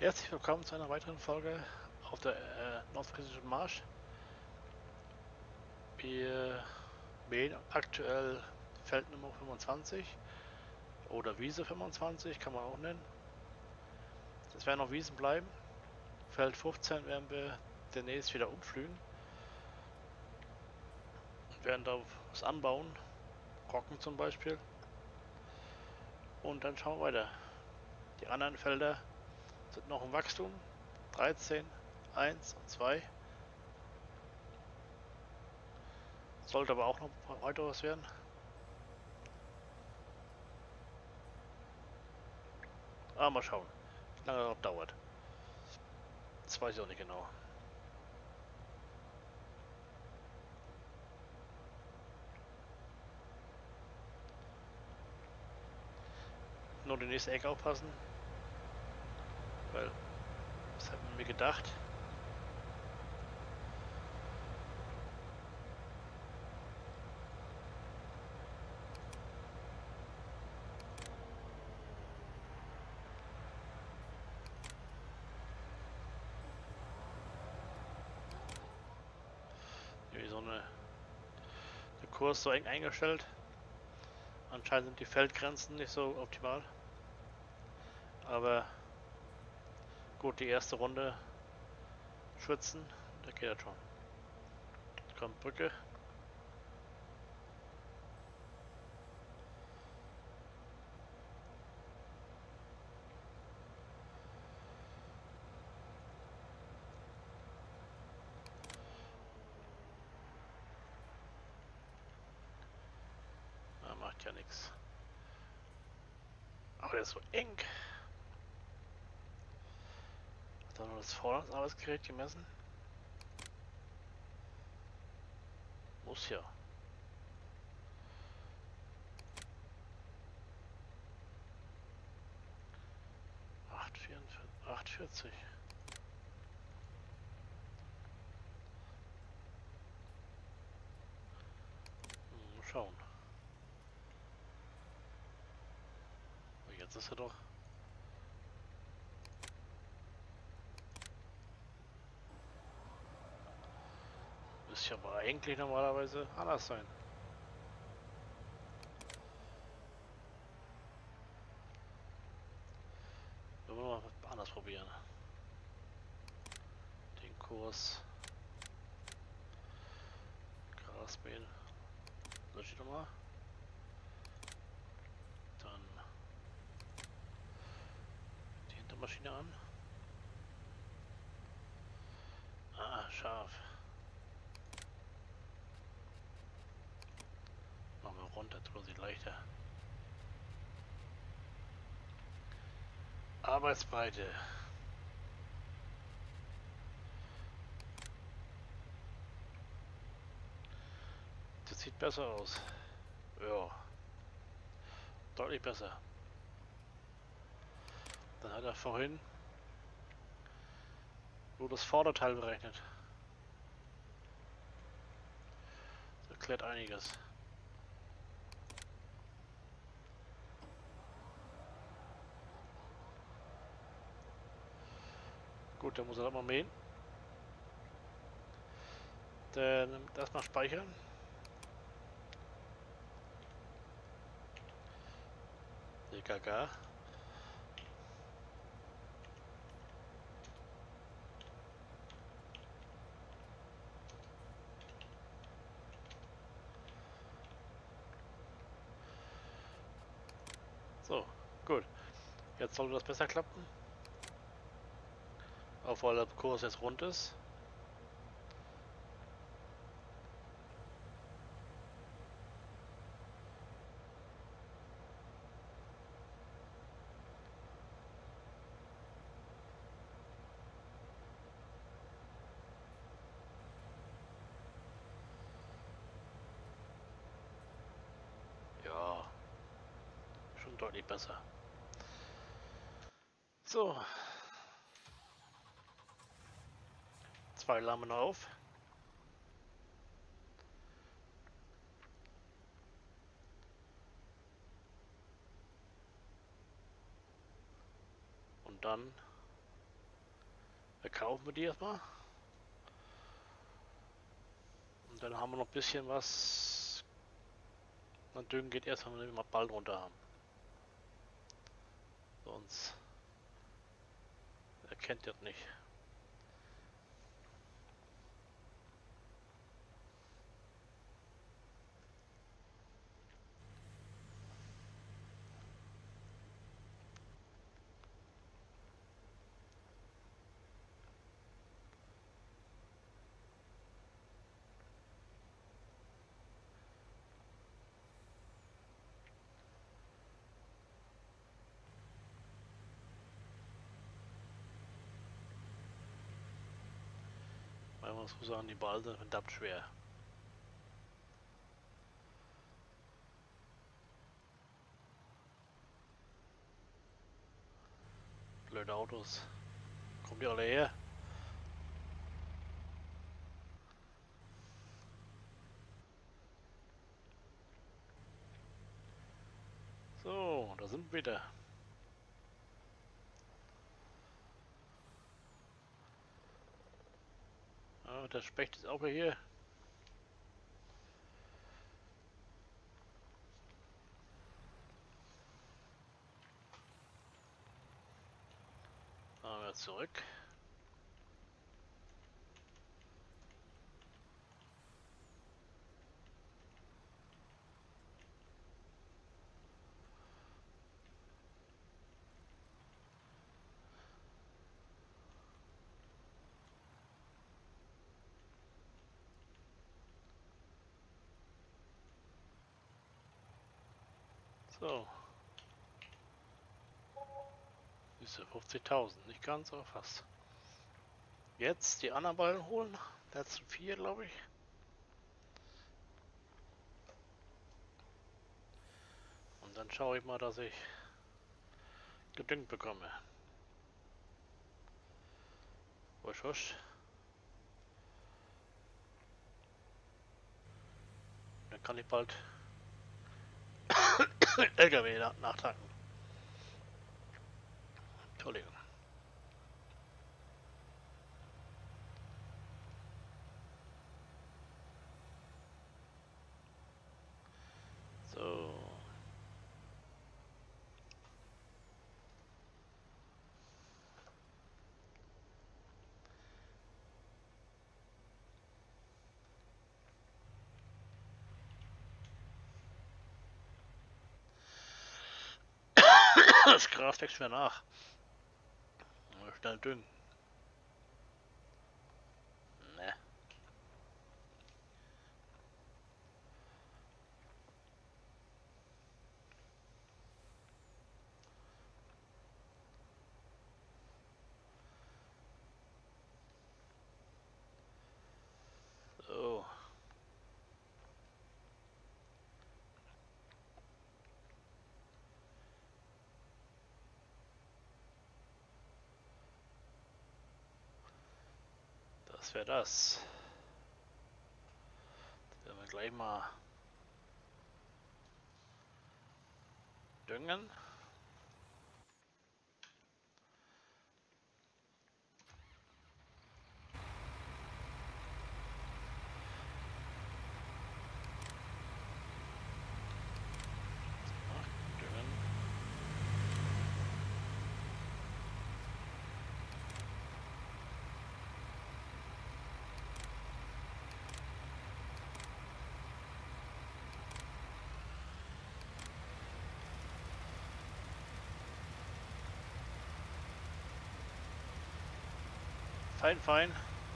Herzlich willkommen zu einer weiteren Folge auf der nordfriesischen Marsch. Wir mähen aktuell Feld Nummer 25 oder Wiese 25, kann man auch nennen. Es werden noch Wiesen bleiben. Feld 15 werden wir demnächst wieder umflügen und werden da was anbauen, Roggen zum Beispiel. Und dann schauen wir weiter. Die anderen Felder sind noch im Wachstum. 13, 1 und 2. Sollte aber auch noch weiter was werden. Aber mal schauen, wie lange das noch dauert. Das weiß ich auch nicht genau. Nur die nächste Ecke aufpassen, weil das hat man mir gedacht. Hier so der Kurs so eng eingestellt. Anscheinend sind die Feldgrenzen nicht so optimal. Aber gut, die erste Runde schützen, da geht das schon. Jetzt kommt Brücke. Na, macht ja nichts. Aber der ist so eng. Hat er noch das Vorderarbeitsgerät gemessen? Muss ja. 8,40. Mal schauen. Jetzt ist er doch. Müsste aber eigentlich normalerweise anders sein. Wenn wir mal was anders probieren. Den Kurs. Grasmähen. Soll ich nochmal? Dann die Hintermaschine an. Ah, scharf. Machen wir runter, tut sie leichter. Arbeitsbreite. Das sieht besser aus. Ja, deutlich besser. Dann hat er vorhin nur das Vorderteil berechnet. Das erklärt einiges. Gut, dann muss er das mal mähen. Dann erstmal speichern. DKK. So, gut. Jetzt sollte das besser klappen. Auch weil der Kurs jetzt rund ist. Ja, schon deutlich besser. So. 2 Lahmen auf. Und dann verkaufen wir die erstmal. Und dann haben wir noch ein bisschen was. Dann Düngen geht erst, wenn wir mal Ball runter haben. Sonst erkennt ihr das nicht. Weil man so sagen, die Ball sind verdammt schwer. Blöde Autos. Kommt die alle her? So, da sind wir wieder. Ja, der Specht ist auch hier. Fahren wir zurück. So. Ist ja 50.000, nicht ganz, aber fast. Jetzt die anderen Ballen holen. Letzten 4, glaube ich. Und dann schaue ich mal, dass ich gedüngt bekomme. Husch, husch. Dann kann ich bald LKW nachtanken. Entschuldigung. So. Das Gras wächst mir nach. Schnell düngen. Ne. So. Das wäre das. Werden wir gleich mal düngen. Düngen. Fein, fein.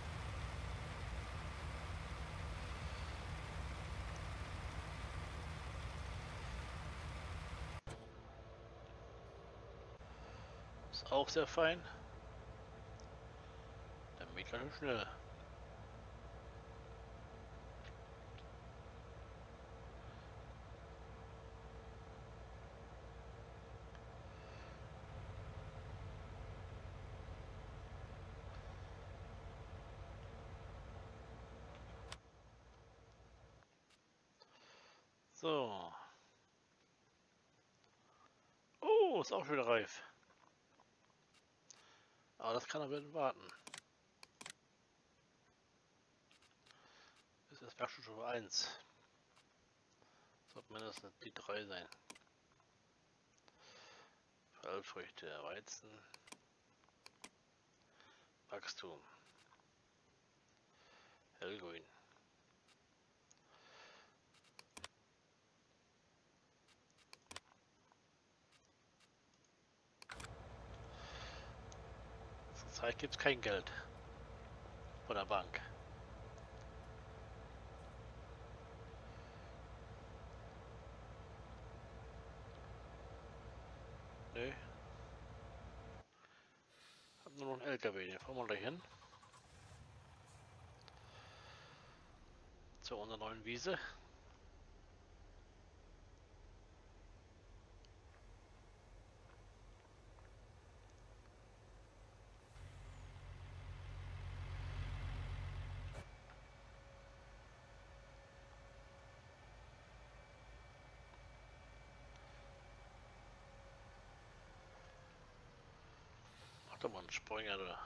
Ist auch sehr fein. Der geht ganz schön schnell. So. Oh, ist auch schon reif. Aber das kann aber warten. Das wäre schon 1. Sollte mindestens die 3 sein. Feldfrüchte, Weizen, Wachstum, hellgrün. Zurzeit gibt es kein Geld von der Bank. Nö. Hab nur noch einen LKW, den fahren wir gleich hin. Zu unserer neuen Wiese. Mach doch mal einen Springer da.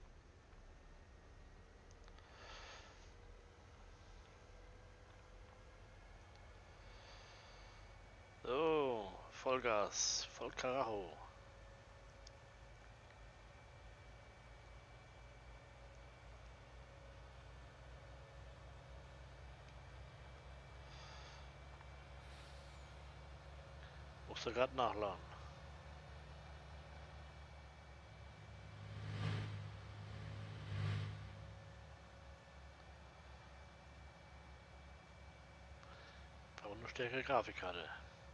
So, Vollgas, voll Karacho. Musste gerade nachladen. Aber eine stärkere Grafikkarte.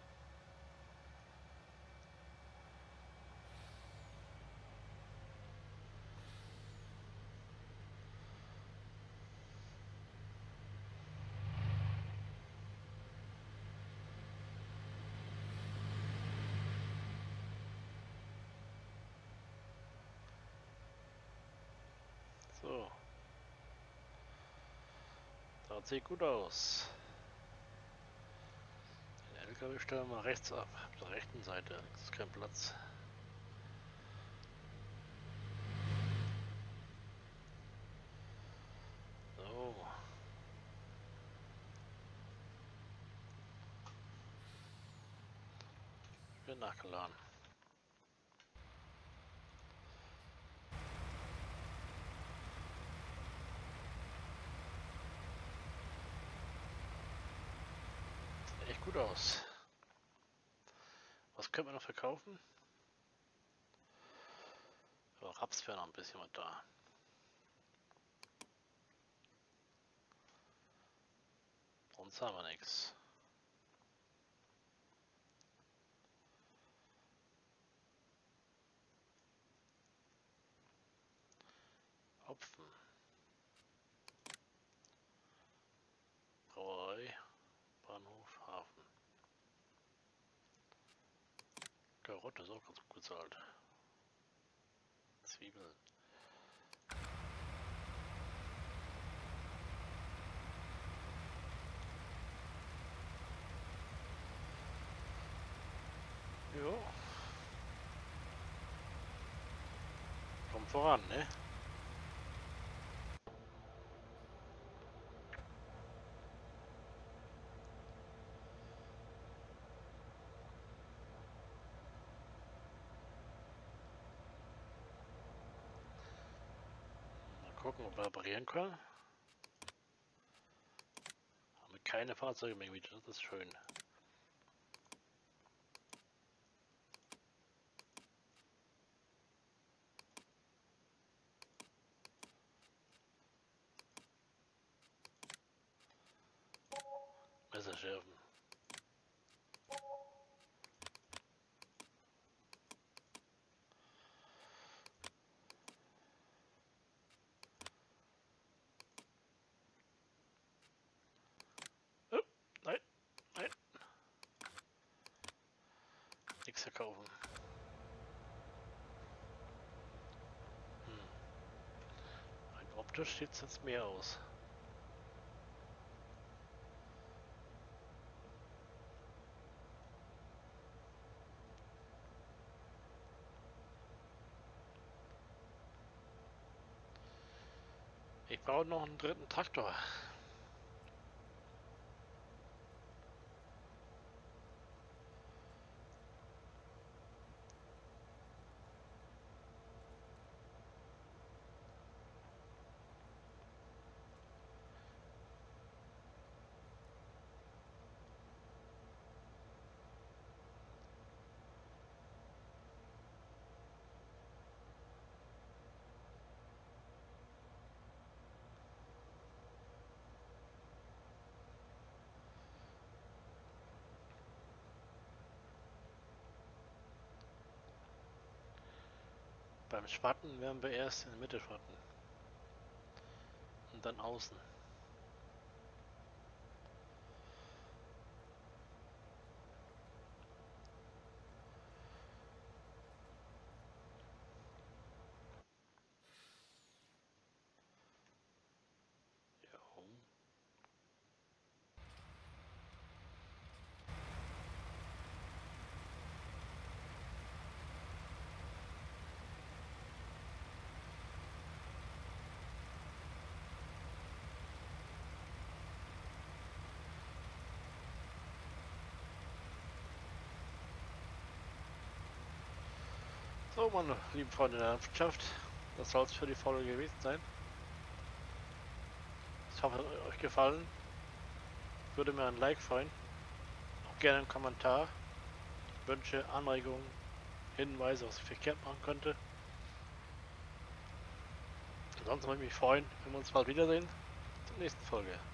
So. Das sieht gut aus. Den LKW stellen wir rechts ab. Auf der rechten Seite. Das ist kein Platz. So. Wird nachgeladen. Sieht echt gut aus. Was können wir noch verkaufen? So, Raps wäre noch ein bisschen was da. Sonst haben wir nichts. Hopfen. Brauerei. Bahnhof, Hafen. Karotte ist auch ganz gut bezahlt. Zwiebeln. Jo. Kommt voran, ne? Mal gucken, ob wir reparieren können. Haben wir keine Fahrzeuge mehr wieder, das ist schön. Messerschärfen. Oh, nein, nein. Nichts verkaufen. Rein optisch sieht es jetzt mehr aus. Ich brauche noch einen dritten Traktor. Beim Spaten werden wir erst in der Mitte spaten. Und dann außen. Jo. So, meine lieben Freunde der Landschaft, das soll es für die Folge gewesen sein. Ich hoffe, es hat euch gefallen. Würde mir ein Like freuen. Auch gerne einen Kommentar. Wünsche, Anregungen, Hinweise, was ich verkehrt machen könnte. Ansonsten würde ich mich freuen, wenn wir uns bald wiedersehen zur nächsten Folge.